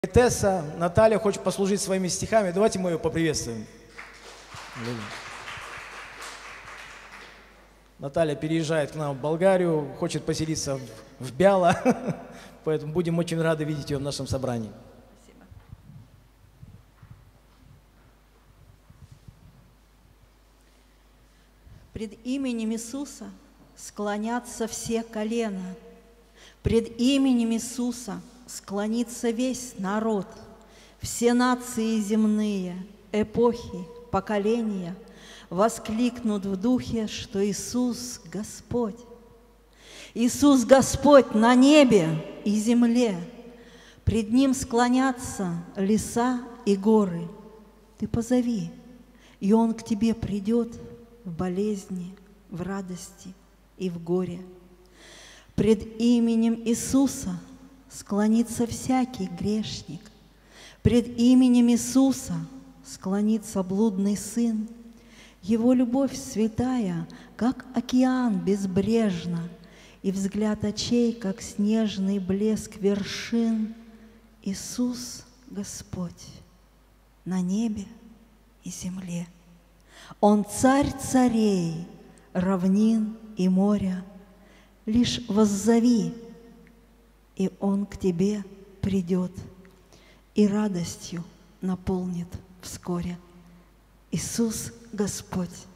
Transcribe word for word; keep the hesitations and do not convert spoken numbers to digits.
Поэтесса Наталья хочет послужить своими стихами. Давайте мы ее поприветствуем. Наталья переезжает к нам в Болгарию, хочет поселиться в, в Бяло, поэтому будем очень рады видеть ее в нашем собрании. Спасибо. Пред именем Иисуса склонятся все колена, пред именем Иисуса склонится весь народ, все нации земные, эпохи, поколения воскликнут в духе, что Иисус Господь. Иисус Господь на небе и земле, пред Ним склонятся леса и горы. Ты позови, и Он к тебе придет в болезни, в радости и в горе. Пред именем Иисуса склонится всякий грешник, пред именем Иисуса склонится блудный сын. Его любовь святая, как океан безбрежна, и взгляд очей, как снежный блеск вершин. Иисус Господь на небе и земле. Он царь царей, равнин и моря. Лишь воззови, и Он к тебе придет, и радостью наполнит вскоре. Иисус Господь